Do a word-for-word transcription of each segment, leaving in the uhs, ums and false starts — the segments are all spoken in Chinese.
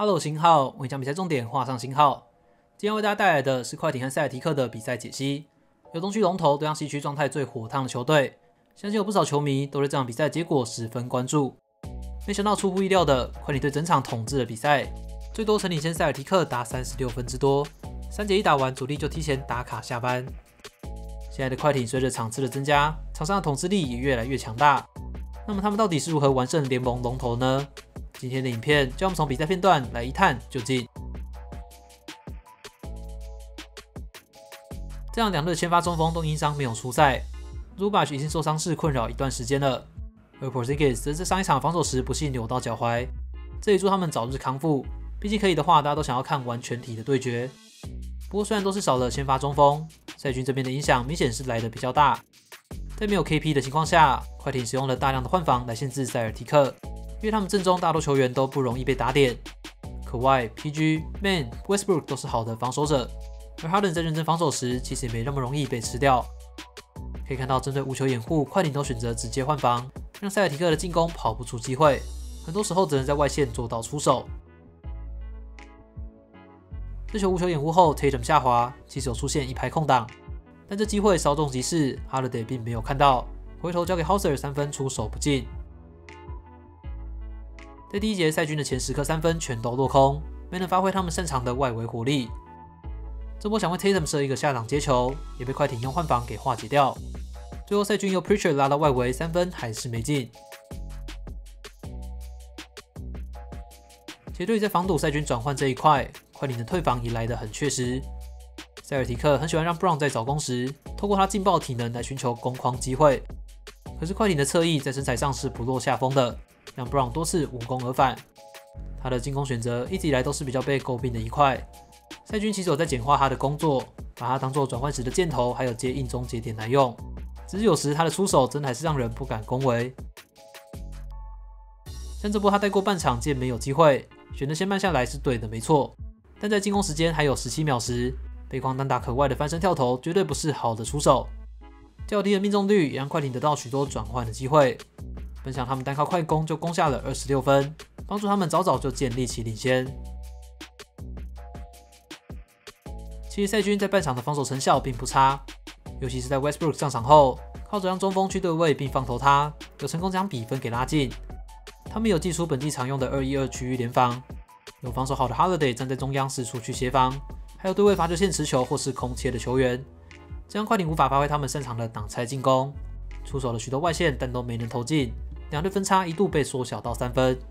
Hello， 星号，我将比赛重点画上星号。今天为大家带来的是快艇和塞尔提克的比赛解析。由东区龙头对上西区状态最火烫的球队，相信有不少球迷都对这场比赛结果十分关注。没想到出乎意料的，快艇队整场统治了比赛，最多曾领先塞尔提克达三十六分之多。三节一打完，主力就提前打卡下班。现在的快艇随着场次的增加，场上的统治力也越来越强大。那么他们到底是如何完胜联盟龙头呢？今天的影片就让我们从比赛片段来一探究竟。这样两队的先发中锋都因伤没有出赛 ，Zubac 已经受伤势困扰一段时间了，而 Porzingis 则在上一场防守时不幸扭到脚踝，这里祝他们早日康复。毕竟可以的话，大家都想要看完全体的对决。不过虽然都是少了先发中锋，塞军这边的影响明显是来得比较大。在没有 K P 的情况下，快艇使用了大量的换防来限制塞尔提克，因为他们阵中大多球员都不容易被打点。可外 P G、Man、Westbrook 都是好的防守者，而哈登在认真防守时，其实也没那么容易被吃掉。可以看到，针对无球掩护，快艇都选择直接换防，让塞尔提克的进攻跑不出机会，很多时候只能在外线做到出手。这球无球掩护后 ，Tatum 下滑，其实有出现一排空档，但这机会稍纵即逝 ，Holiday 并没有看到，回头交给 Hauser 三分出手不进。在第一节，塞军的前十颗三分全都落空，没能发挥他们擅长的外围火力。这波想为 Tatum 设一个下档接球，也被快艇用换防给化解掉。最后塞军由 Pritchard 拉到外围，三分还是没进。其实对于在防堵塞军转换这一块，快艇的退防也来得很确实。塞尔提克很喜欢让 Brown 在找攻时，透过他劲爆体能来寻求攻框机会。可是快艇的侧翼在身材上是不落下风的，让 Brown 多次无功而返。他的进攻选择一直以来都是比较被诟病的一块。塞军其实有在简化他的工作，把它当做转换时的箭头，还有接应终结点来用。只是有时他的出手真的还是让人不敢恭维。像这波他带过半场见没有机会，选择先慢下来是对的，没错。但在进攻时间还有十七秒时，背筐单打可外的翻身跳投绝对不是好的出手。较低的命中率也让快艇得到许多转换的机会。本场他们单靠快攻就攻下了二十六分，帮助他们早早就建立起领先。其实塞军在半场的防守成效并不差，尤其是在 Westbrook 上场后，靠着让中锋去对位并放投他，有成功将比分给拉近。他们有祭出本季常用的二一二区域联防，有防守好的 Holiday 站在中央四处去协防，还有对位罚球线持球或是空切的球员，这样快艇无法发挥他们擅长的挡拆进攻，出手了许多外线但都没能投进，两队分差一度被缩小到三分。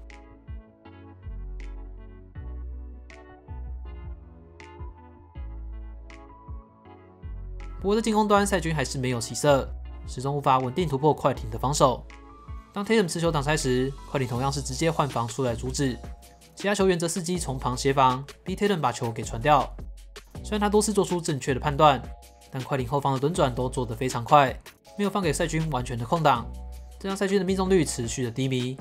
不过在进攻端，塞军还是没有起色，始终无法稳定突破快艇的防守。当 Tatum 持球挡拆时，快艇同样是直接换防出来阻止，其他球员则伺机从旁协防，逼 Tatum 把球给传掉。虽然他多次做出正确的判断，但快艇后方的轮转都做得非常快，没有放给塞军完全的空档，这让塞军的命中率持续的低迷。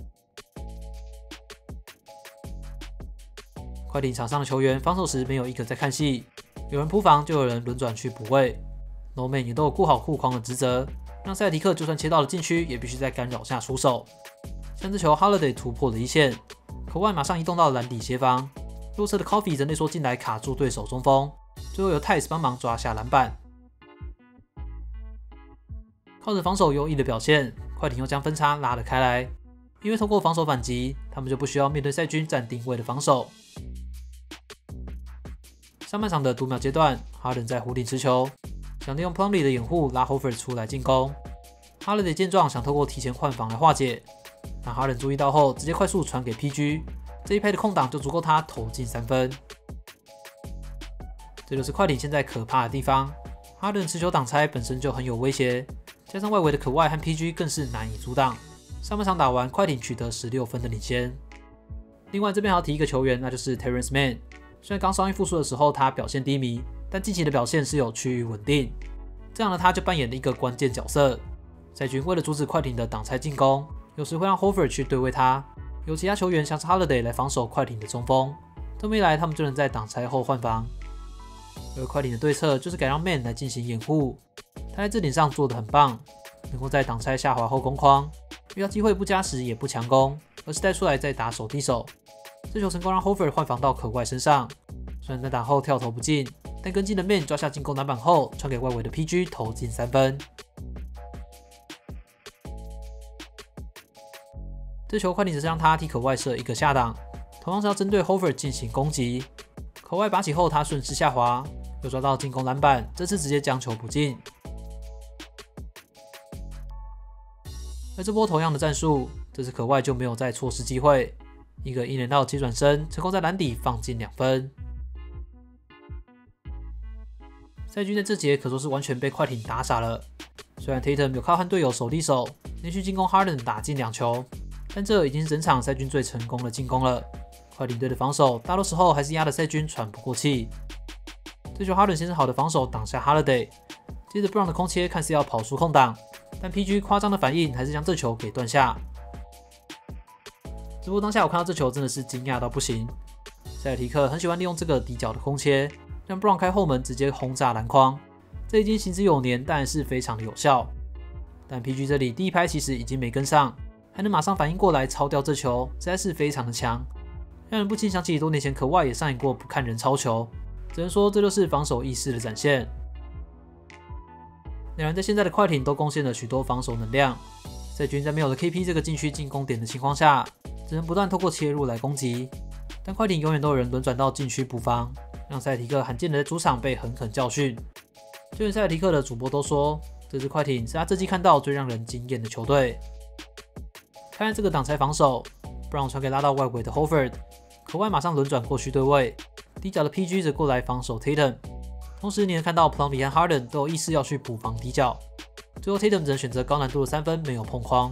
快艇场上的球员防守时没有一个在看戏，有人扑防就有人轮转去补位 ，No Man 也都有顾好护框的职责，让塞尔提克就算切到了禁区，也必须在干扰下出手。像这球 Holiday 突破了一线，可外马上移动到篮底协防，弱侧的 Coffee 则内缩进来卡住对手中锋，最后由 Tice 帮忙抓下篮板。靠着防守优异的表现，快艇又将分差拉了开来。因为通过防守反击，他们就不需要面对塞军站定位的防守。上半场的读秒阶段，哈登在弧顶持球，想利用 Plumlee 的掩护拉 Horford 出来进攻。Holiday 见状想透过提前换防来化解，但哈登注意到后，直接快速传给 P G， 这一拍的空档就足够他投进三分。这就是快艇现在可怕的地方。哈登持球挡拆本身就很有威胁，加上外围的可外和 P G 更是难以阻挡。上半场打完，快艇取得十六分的领先。另外这边还要提一个球员，那就是 Terrence Mann。虽然刚伤愈复出的时候他表现低迷，但近期的表现是有趋于稳定。这样的他就扮演了一个关键角色。塞军为了阻止快艇的挡拆进攻，有时会让 Horford 去对位他，由其他球员像是 Holiday 来防守快艇的中锋。这么一来，他们就能在挡拆后换防。而快艇的对策就是改让 Man 来进行掩护，他在这点上做得很棒，能够在挡拆下滑后攻框，遇到机会不加时也不强攻，而是带出来再打手递手。 这球成功让 Horford 换防到可外身上，虽然单打后跳投不进，但跟进的 Man 抓下进攻篮板后，传给外围的 P G 投进三分。这球快艇只是让他替可外设一个下档，同样是要针对 Horford 进行攻击。可外拔起后，他顺势下滑，又抓到进攻篮板，这次直接将球补进。而这波同样的战术，这次可外就没有再错失机会，一个一连套接转身，成功在篮底放进两分。赛军在这节可说是完全被快艇打傻了。虽然 Tatum 有靠和队友手递手，连续进攻 Harden 打进两球，但这已经是整场赛军最成功的进攻了。快艇队的防守大多时候还是压得赛军喘不过气。这球 Harden 先是好的防守挡下 Holiday， 接着 Brown 的空切看似要跑出空档，但 P G 夸张的反应还是将这球给断下。直播当下我看到这球真的是惊讶到不行。塞尔提克很喜欢利用这个底角的空切，让 Brown 开后门直接轰炸篮筐，这已经行之有年，但是非常的有效。但 P G 这里第一拍其实已经没跟上，还能马上反应过来抄掉这球，实在是非常的强，让人不禁想起多年前可外也上演过不看人抄球，只能说这就是防守意识的展现。两人在现在的快艇都贡献了许多防守能量，赛军在没有了 K P 这个禁区进攻点的情况下，只能不断透过切入来攻击，但快艇永远都有人轮转到禁区补防，让塞尔提克罕见的在主场被狠狠教训。就连塞尔提克的主播都说，这支快艇是他这季看到最让人惊艳的球队。看看这个挡拆防守 ，Brown 传给拉到外围的 Horford， 可外马上轮转过去对位，底角的 P G 则过来防守 Tatum。同时，你能看到 Plumlee 和 Harden 都有意识要去补防底角，最后 Tatum 只能选择高难度的三分，没有碰框。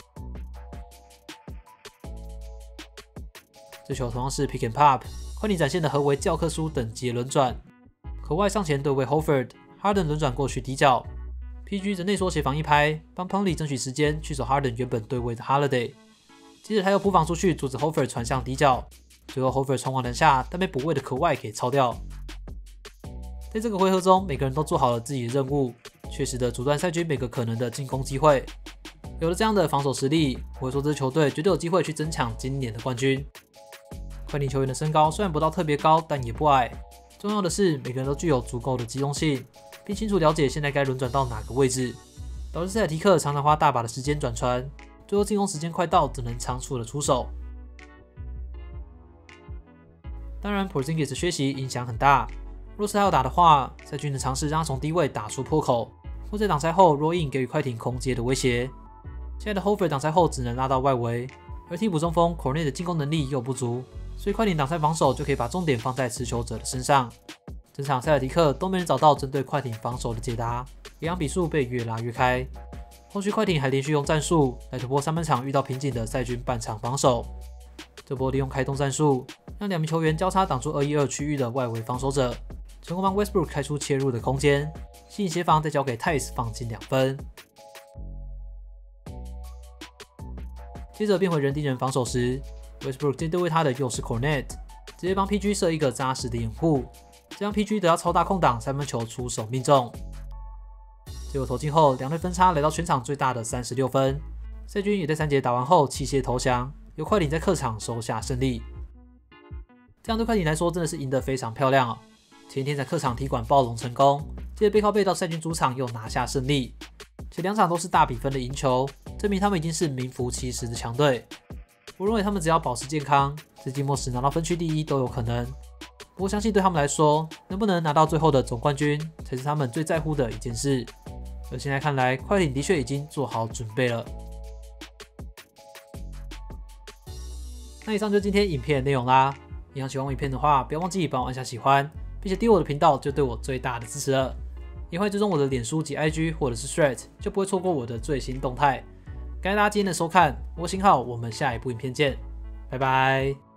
这球同样是 Pick and Pop， 快艇展现的何为教科书等级的轮转，可外上前对位 Horford，Harden 轮转过去底角 ，P G 则内缩协防一拍，帮 Plumlee 争取时间去守 Harden 原本对位的 Holiday。接着他又补防出去，阻止 Horford 传向底角，最后 Horford 传往篮下，但被补位的可外给抄掉。在这个回合中，每个人都做好了自己的任务，确实的阻断赛军每个可能的进攻机会。有了这样的防守实力，我会说这支球队绝对有机会去争抢今年的冠军。快艇球员的身高虽然不到特别高，但也不矮。重要的是，每个人都具有足够的机动性，并清楚了解现在该轮转到哪个位置，导致塞尔提克常常花大把的时间转传，最后进攻时间快到，只能仓促的出手。当然 ，Porzingis 的缺席影响很大。若是他要打的话，赛军能尝试让他从低位打出破口，或在挡拆后 roll in 给予快艇空接的威胁。现在的 Horford 挡拆后只能拉到外围，而替补中锋 Cornet 的进攻能力又不足，所以快艇挡拆防守就可以把重点放在持球者的身上。整场塞尔提克都没能找到针对快艇防守的解答，也让比数被越拉越开。后续快艇还连续用战术来突破上半场遇到瓶颈的赛军半场防守。这波利用开动战术，让两名球员交叉挡住二一二区域的外围防守者，成功帮 Westbrook 开出切入的空间，吸引协防，再交给 Tice 放进两分。接着变回人盯人防守时 ，Westbrook 接对位他的又是 Cornet， 直接帮 P G 设一个扎实的掩护，这样 P G 得到超大空档三分球出手命中。结果投进后，两队分差来到全场最大的三十六分。赛军也在三节打完后弃械投降，由快艇在客场收下胜利。这样对快艇来说真的是赢得非常漂亮哦。前一天在客场踢馆暴龙成功，接着背靠背到赛军主场又拿下胜利，且两场都是大比分的赢球，证明他们已经是名副其实的强队。我认为他们只要保持健康，在季末时拿到分区第一都有可能。不过相信对他们来说，能不能拿到最后的总冠军才是他们最在乎的一件事。而现在看来，快艇的确已经做好准备了。那以上就是今天影片的内容啦。一样喜欢我影片的话，不要忘记帮我按下喜欢，并且订阅我的频道，就对我最大的支持了。也会追踪我的脸书及 I G 或者是 Threads， 就不会错过我的最新动态。感谢大家今天的收看，我是星浩，我们下一部影片见，拜拜。